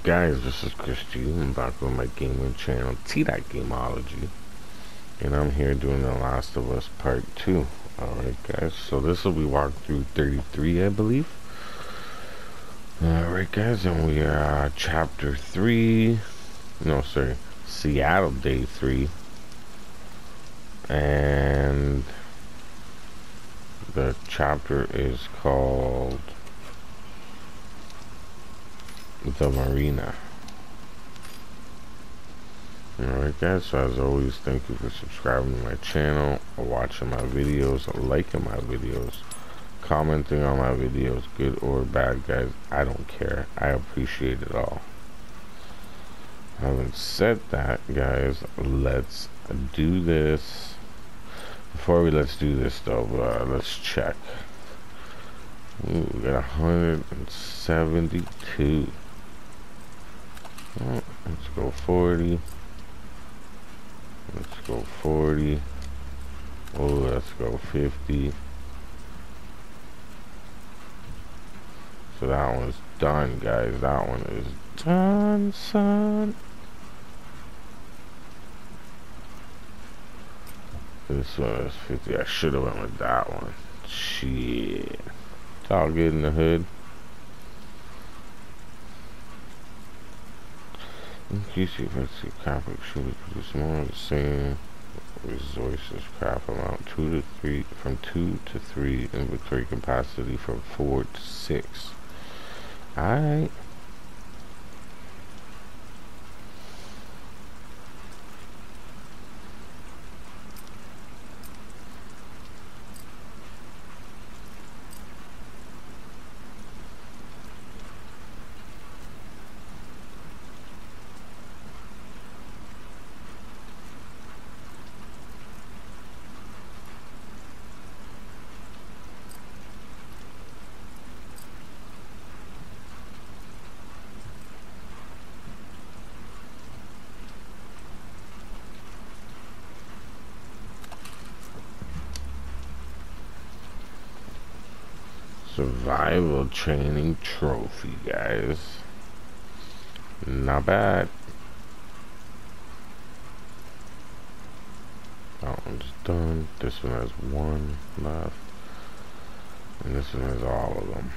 Guys, this is Christy. I'm back with my gaming channel, T-Dot Gameology, and I'm here doing The Last of Us Part 2. Alright guys, so this will be walkthrough 33, I believe. Alright guys, and we are chapter 3, no sorry, Seattle day 3, and the chapter is called The Marina. Alright guys, so as always, thank you for subscribing to my channel, or watching my videos, or liking my videos, commenting on my videos, good or bad guys, I don't care. I appreciate it all. Having said that guys, let's do this. Before let's do this though, let's check. Ooh, we got 172. Oh, let's go 40. Let's go 40. Oh, let's go 50. So that one's done, guys. That one is done, son. This one is 50. I should have went with that one. Shit. It's all good in the hood. Increase the effective craft should we produce more of the same resources craft amount from 2 to 3 inventory capacity from 4 to 6. Alright. Survival training trophy, guys. Not bad. That one's done. This one has one left. And this one has all of them.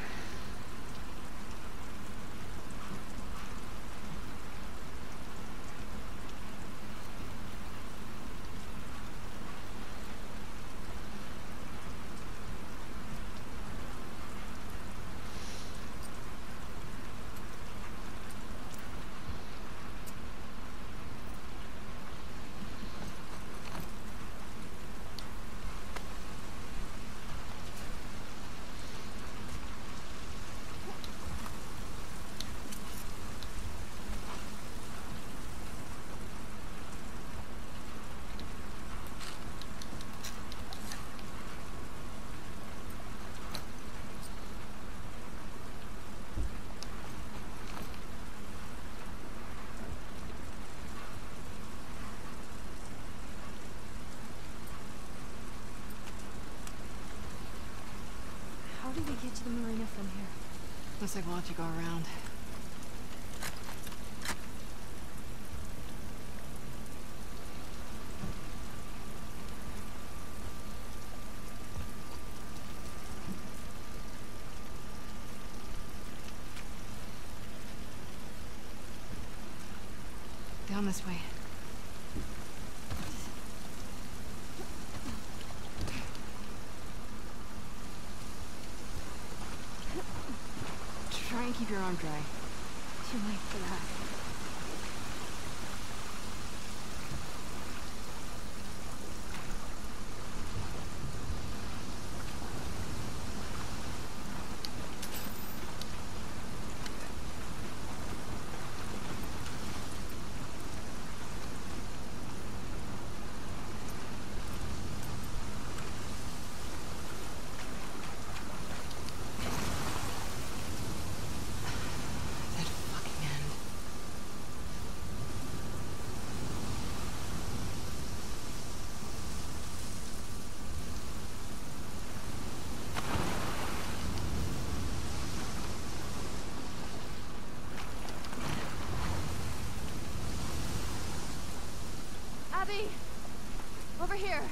How do we get to the marina from here? Looks like we'll have to go around. Down this way. Try and keep your arm dry. Too late for that. That fucking end. see. Over here.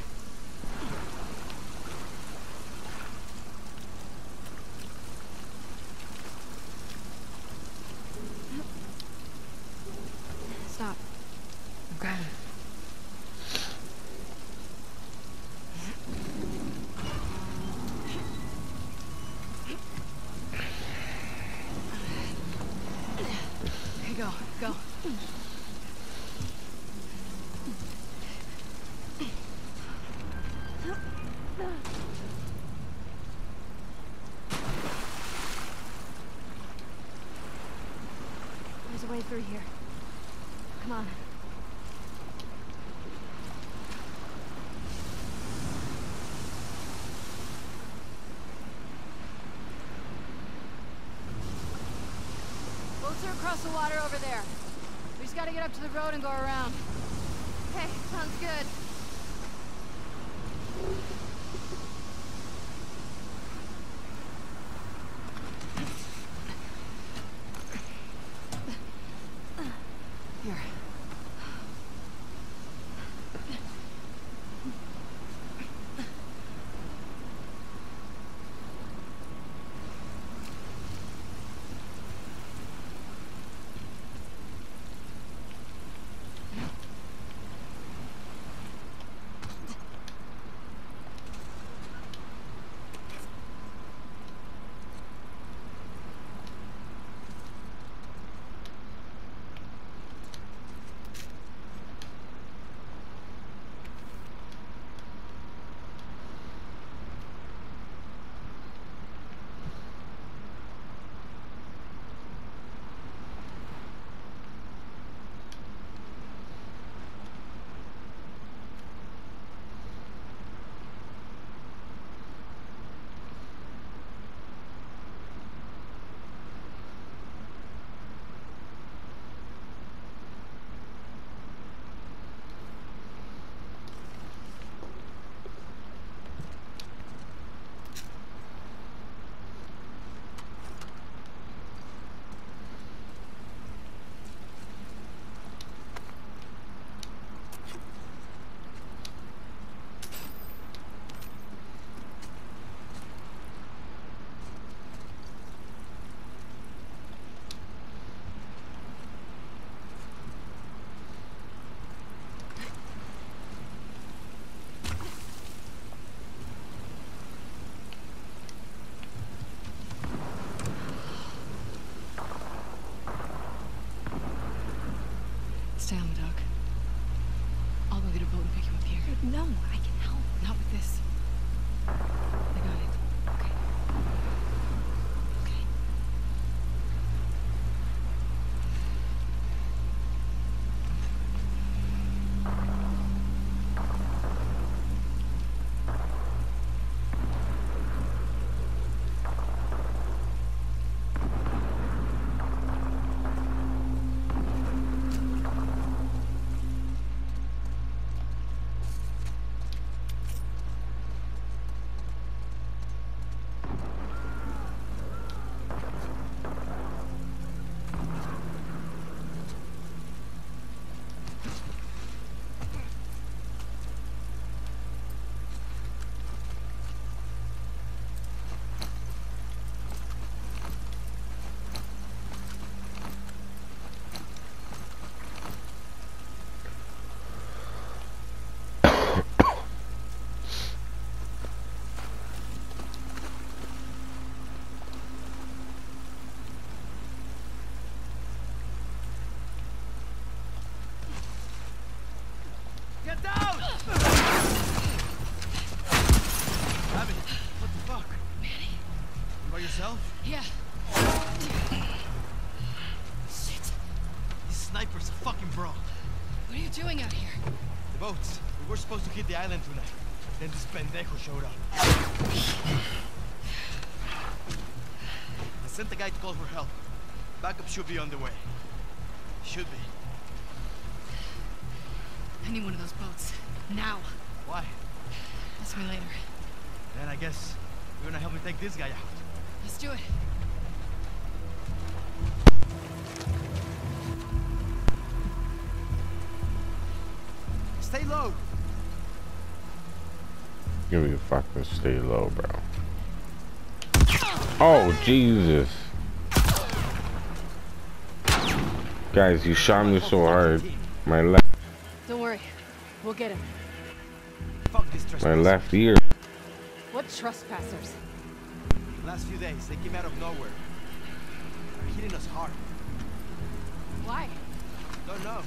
Stop. I'm grabbing. Okay, go. Go. There's a way through here. Come on. Boats are across the water over there. We just gotta get up to the road and go around. Okay, sounds good. Here. Stay on the dock. I'll go get a boat and pick you up here. No, I can help. Not with this. I got it. Okay. Okay. Get down! Abby, what the fuck? Manny? You by yourself? Yeah. Shit. These snipers are fucking bro. What are you doing out here? The boats. We were supposed to hit the island tonight. Then this pendejo showed up. I sent the guy to call for help. Backup should be on the way. Should be. I need one of those boats. Now. Why? Ask me later. Then I guess you're gonna help me take this guy out. Let's do it. Stay low. Give me a fucking stay low, bro. Oh, Jesus. Guys, you shot me so hard. My left, Don't worry. We'll get him. Fuck this my trespass. left ear. What trespassers? Last few days, they came out of nowhere. They're hitting us hard. Why? Don't know.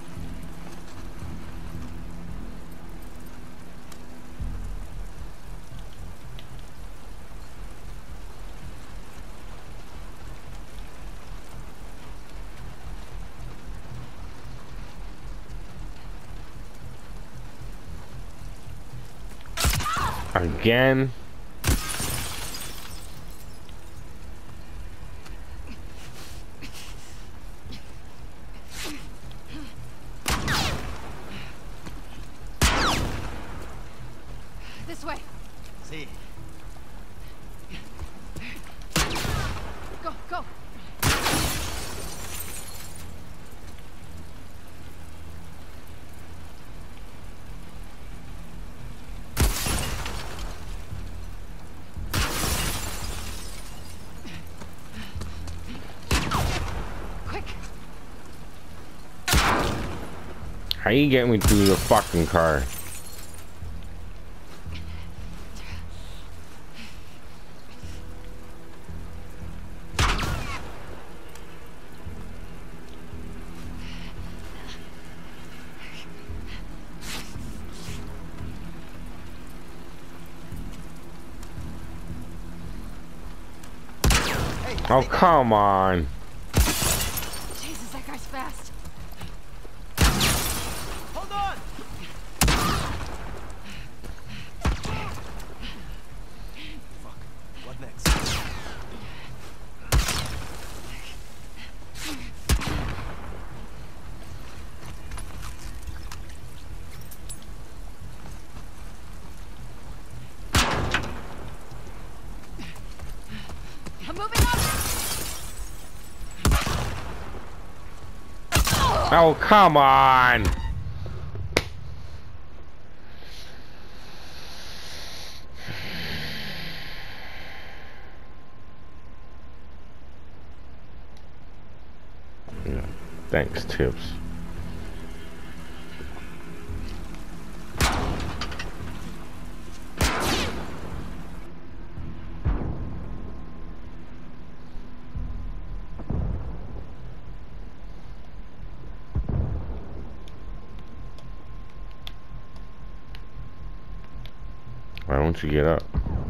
Again. This way. See. Go, go. Quick. How you get me through the fucking car? Hey, Oh, stay down. come on. Jesus, that guy's fast. Hold on. Fuck. What next? I'm moving up. Oh, come on. Yeah. Thanks, Tips. Why don't you get up?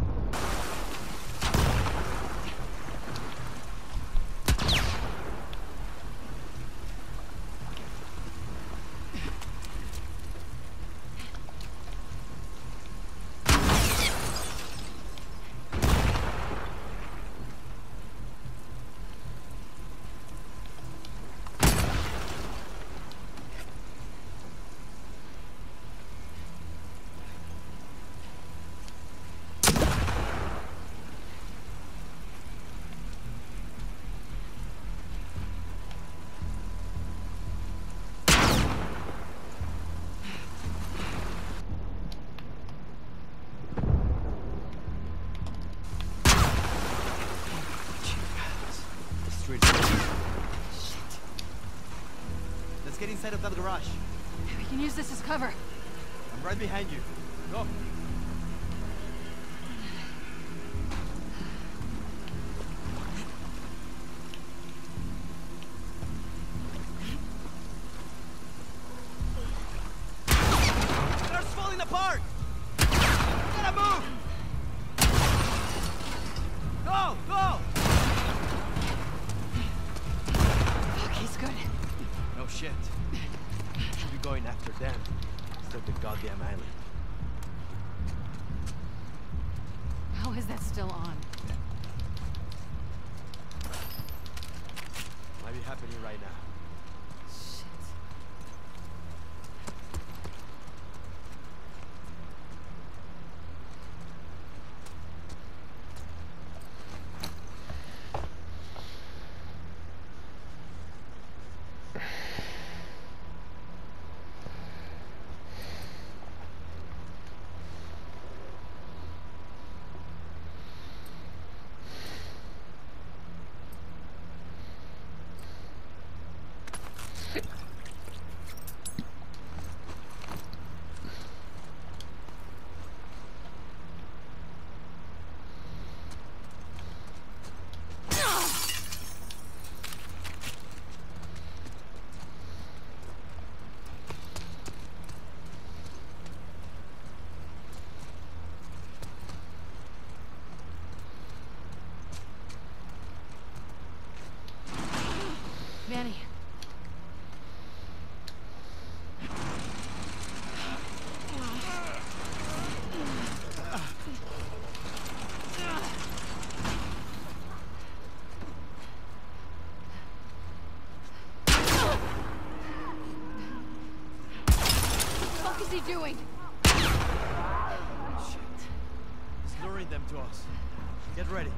The street. Let's get inside of that garage. We can use this as cover. I'm right behind you. Go. Car's falling apart. Gotta move. Go, go. Fuck, he's good. No shit. Should be going after them instead of the goddamn island. How is that still on? Might be happening right now. Shit. he doing? Shit. He's luring them to us. Get ready.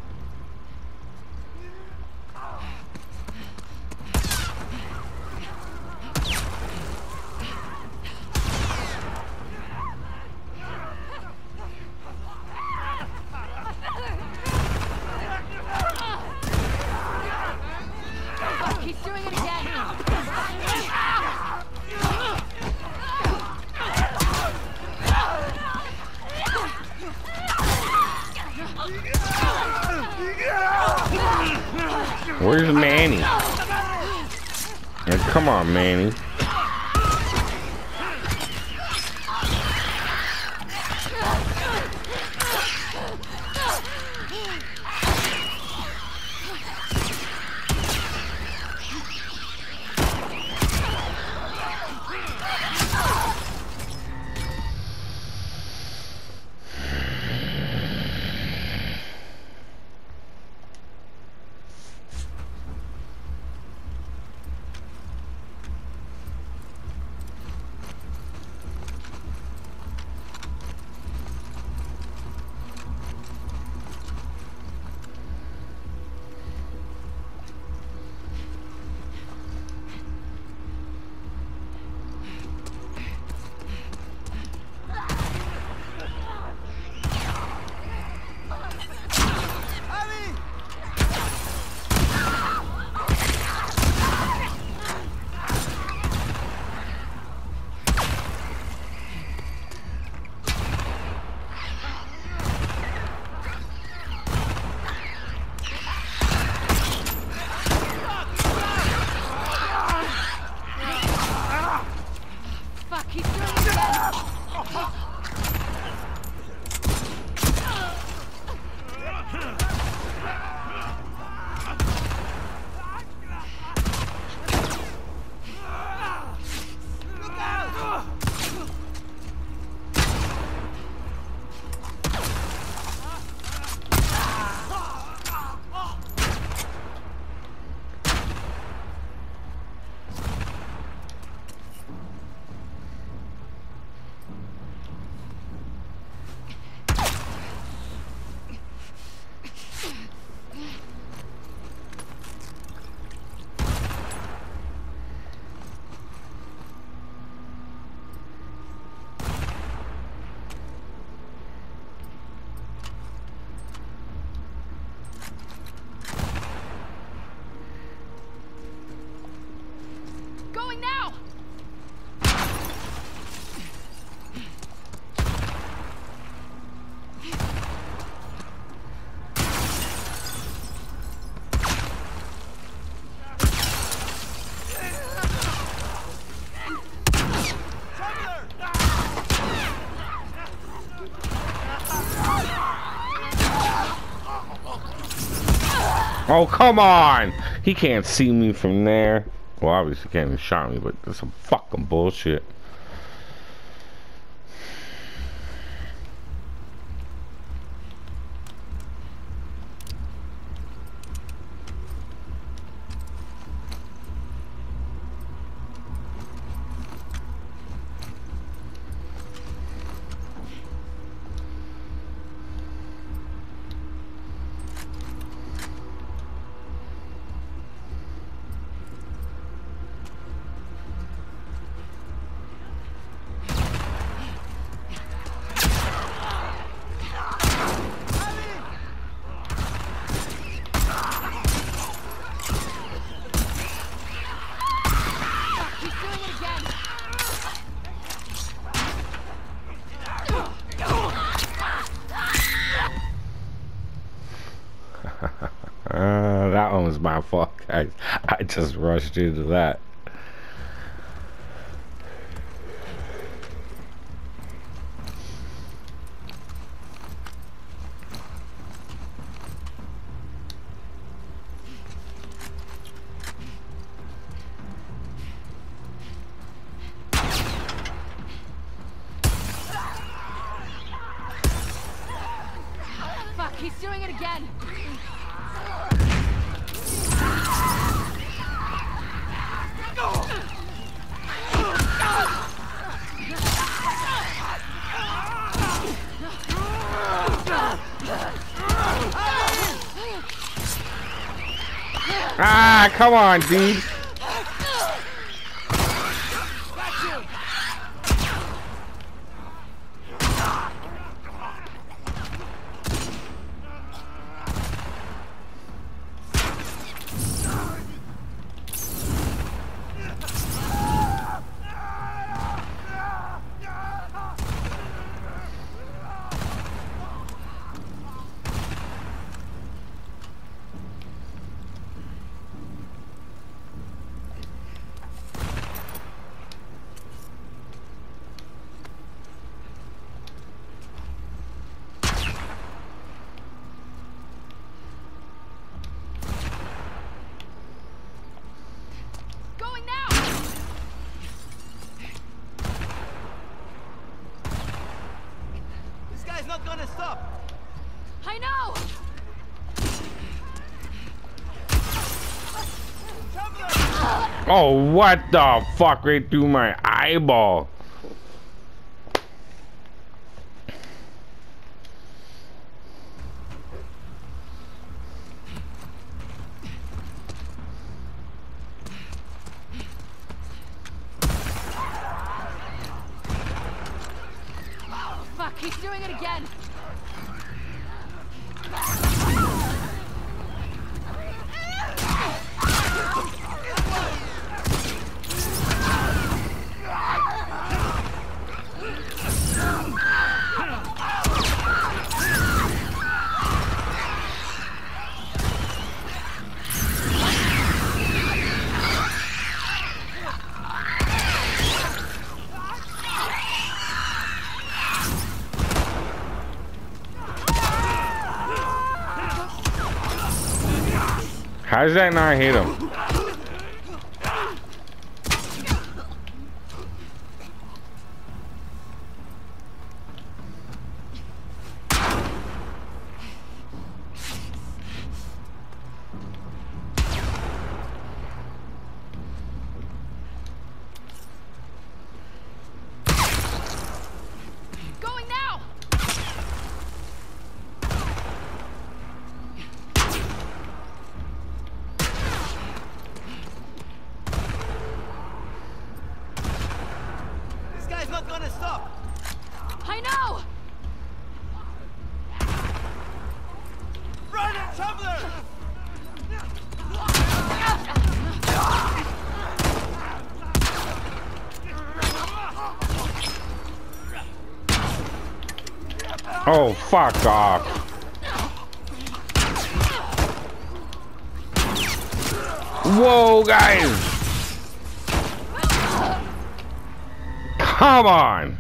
He's doing it again. Where's Manny? Yeah, come on, Manny. Fuck, he's doing it again. Going now! Oh, come on! He can't see me from there. Well, obviously he can't even shot me, but that's some fucking bullshit. That one was my fault, guys. I just rushed into that. Fuck, he's doing it again. Ah, come on, dude. Going now! This guy's not gonna stop. I know! Oh, what the fuck? Right through my eyeball. Fuck, he's doing it again! How does that not hit him? Going now! This guy's not gonna stop. I know! Run it, Traveler! Oh, fuck off. Whoa, guys. Come on.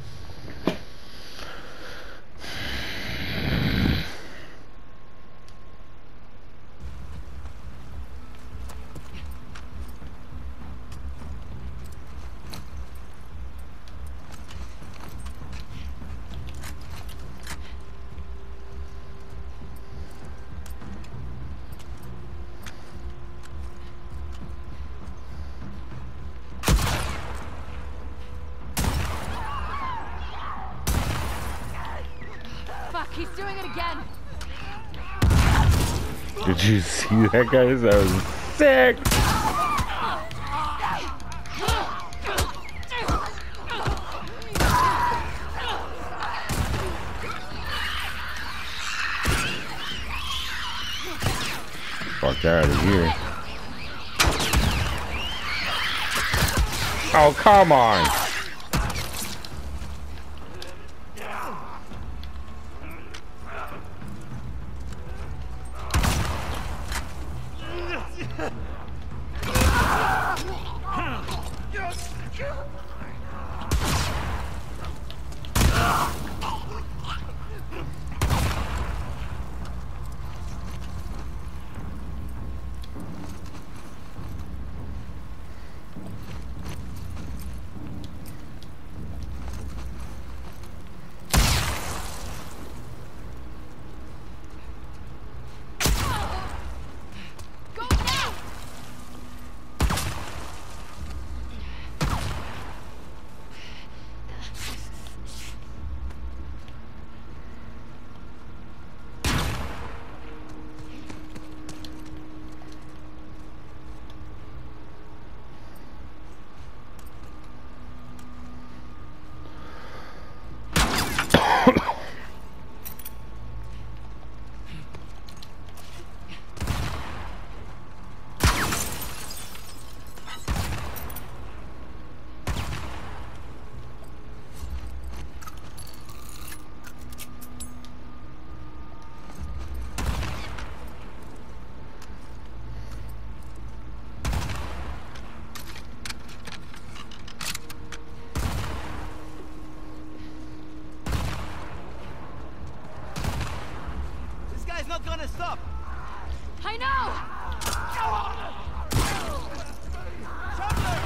Fuck, he's doing it again! Did you see that, guys? That was sick. Fuck out of here. Oh, come on. This guy's not gonna stop. I know! Chandler!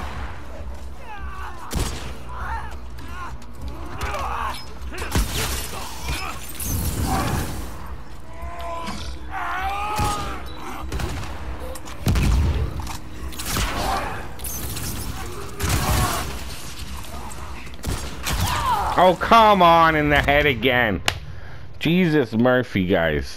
Oh, come on, in the head again. Jesus Murphy, guys.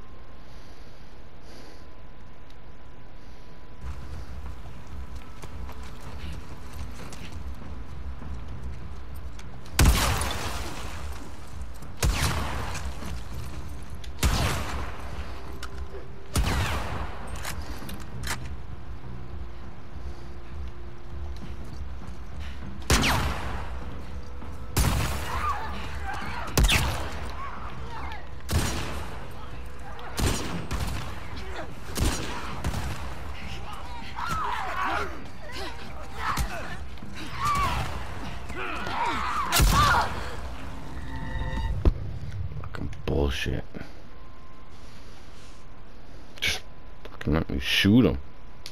Bullshit. Just fucking let me shoot him.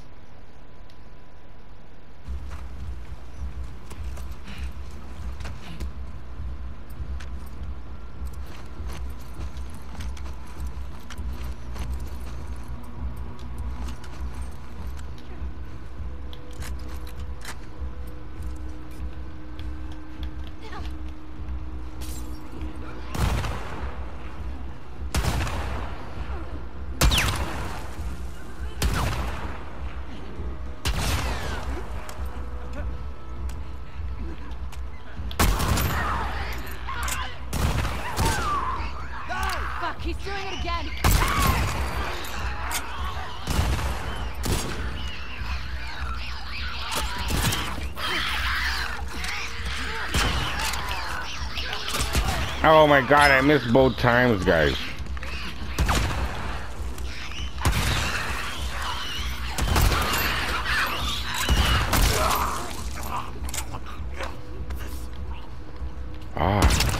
Fuck, he's doing it again! Oh my god, I missed both times, guys. Ah.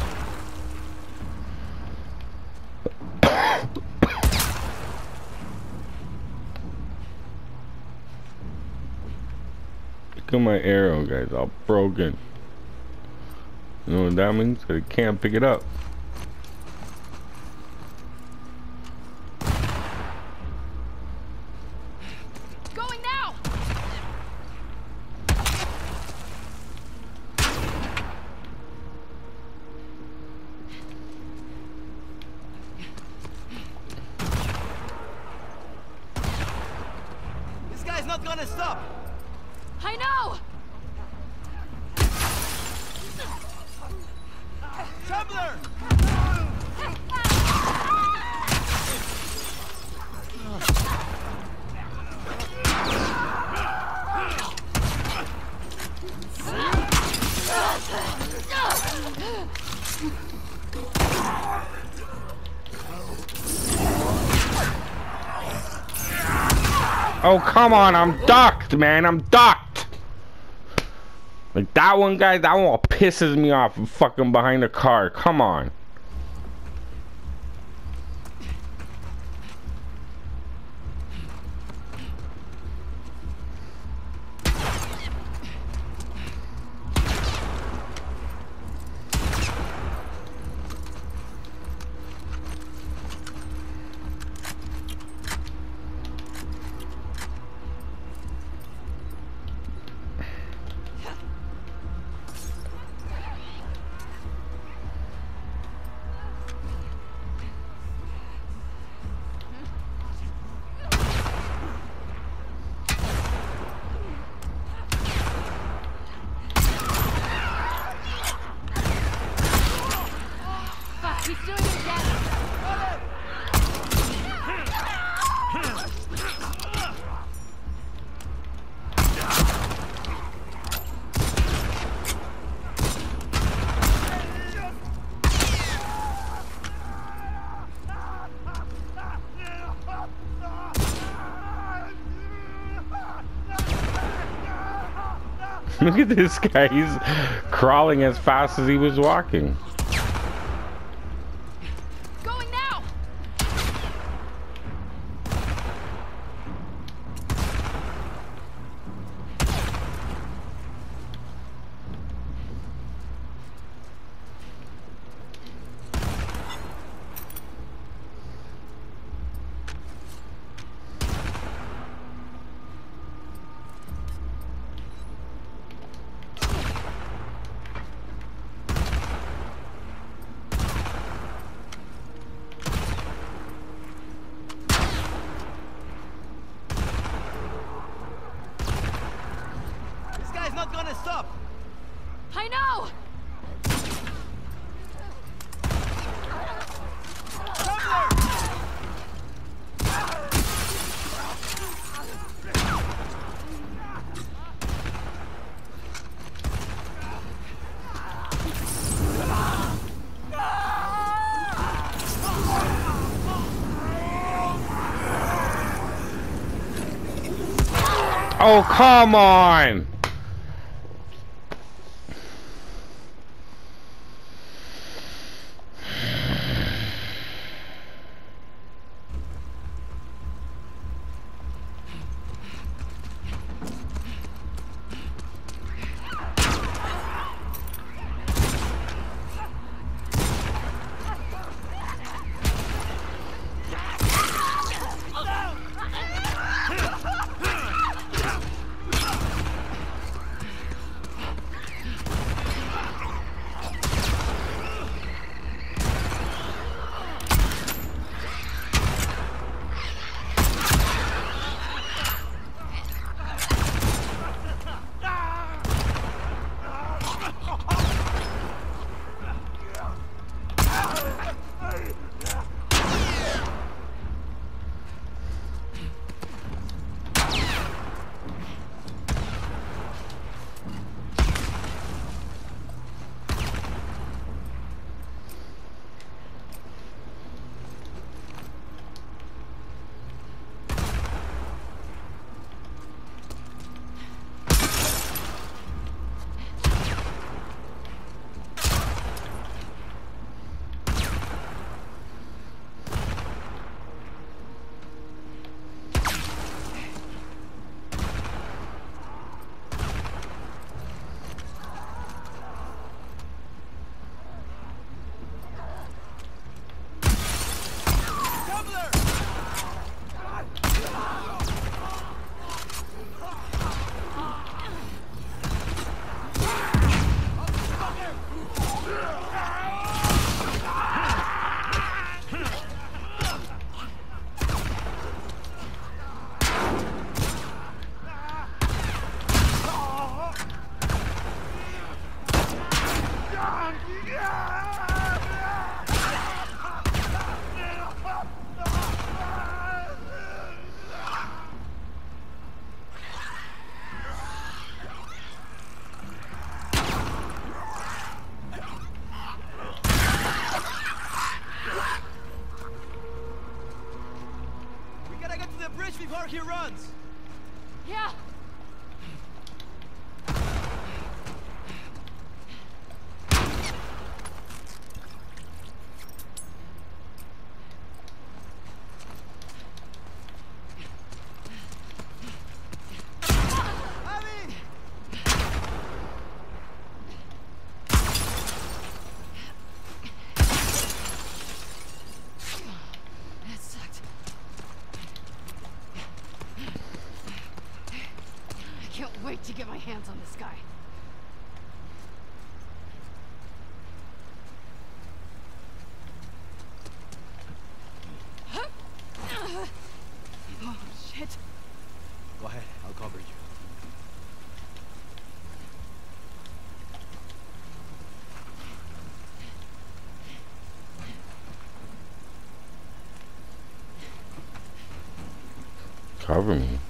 Look at my arrow, guys, all broken. You know what that means? I can't pick it up. Going now! This guy's not gonna stop. I know! Traveler! Oh, come on, I'm ducked, man, I'm ducked. Like that one, guy, that one pisses me off fucking behind the car. Come on. He's doing it again. Look at this guy. He's crawling as fast as he was walking. Going now. This guy's not gonna stop. I know. Oh, come on! Before he runs! Yeah! Wait to get my hands on this guy. Oh, shit. Go ahead, I'll cover you. Cover me.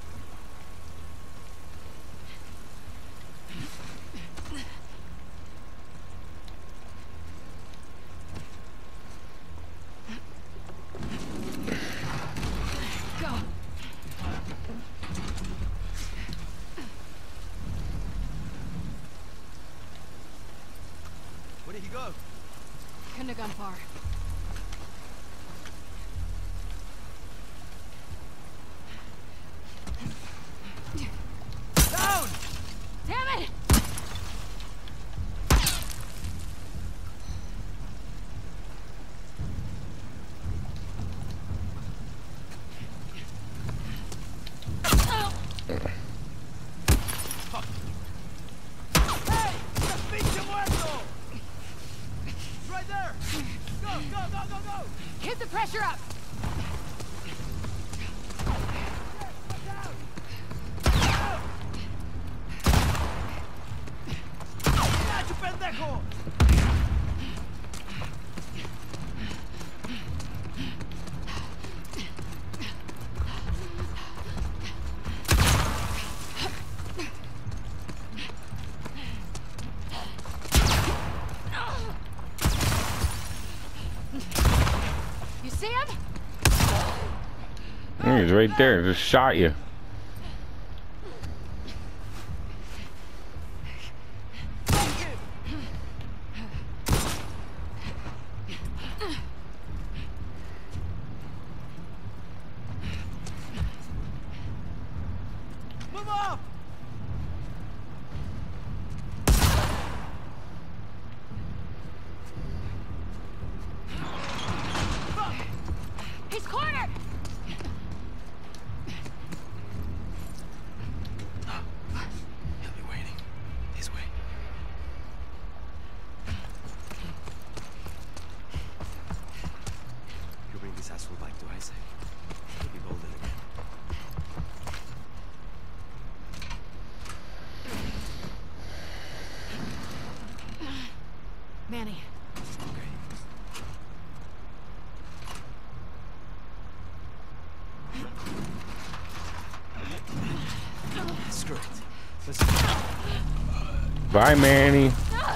Where did he go? Couldn't have gone far. Down! Damn it! Hey! ¡El pinche muerto! It's right there! Go, go, go, go, go! Keep the pressure up! ¡Gacho, pendejo! You see him? He's right there. Just shot you. Move up! He's cornered! He'll be waiting. This way. You bring this asshole back to Isaac. He'll be bolder again. Manny, Okay. Screw it. Let's go. Bye, Manny.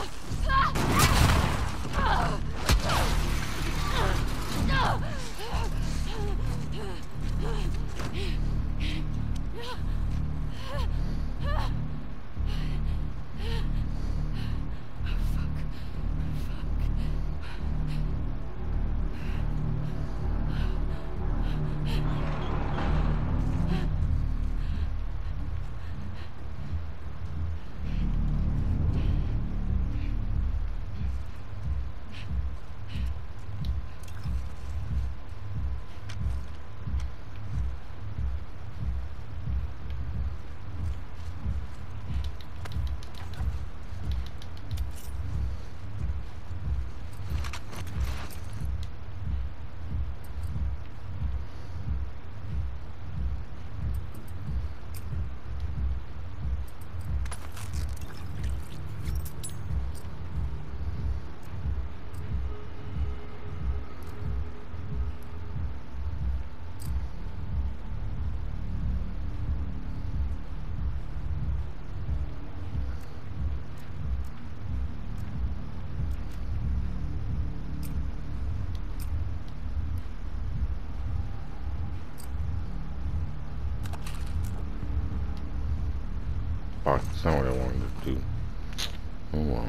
Fuck, that's not what I wanted to do. Oh well.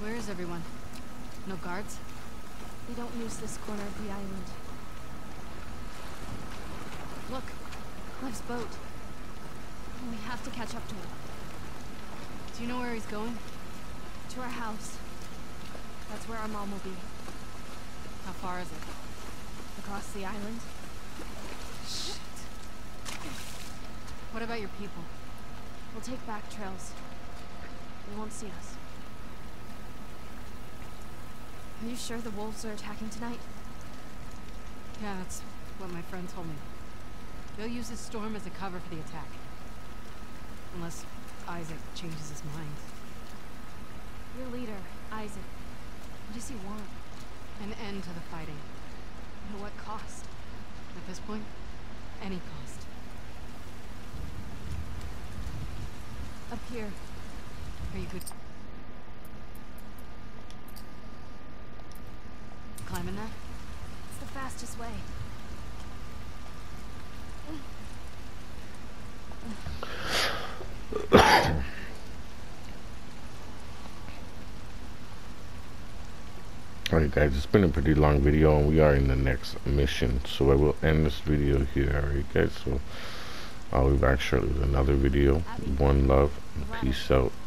Where is everyone? No guards? We don't use this corner of the island. Look, Clef's boat. We have to catch up to him. Do you know where he's going? To our house. That's where our mom will be. How far is it? Across the island. Shit. What about your people? We'll take back trails. They won't see us. Are you sure the wolves are attacking tonight? Yeah, that's what my friend told me. They'll use this storm as a cover for the attack. Unless Isaac changes his mind. Your leader, Isaac. What does he want? An end to the fighting. At what cost? At this point, any cost. Up here. Are you good? Climbing that? It's the fastest way. Alright guys, it's been a pretty long video and we are in the next mission, so I will end this video here. Alright guys, so I'll be back shortly with another video. One love, peace out.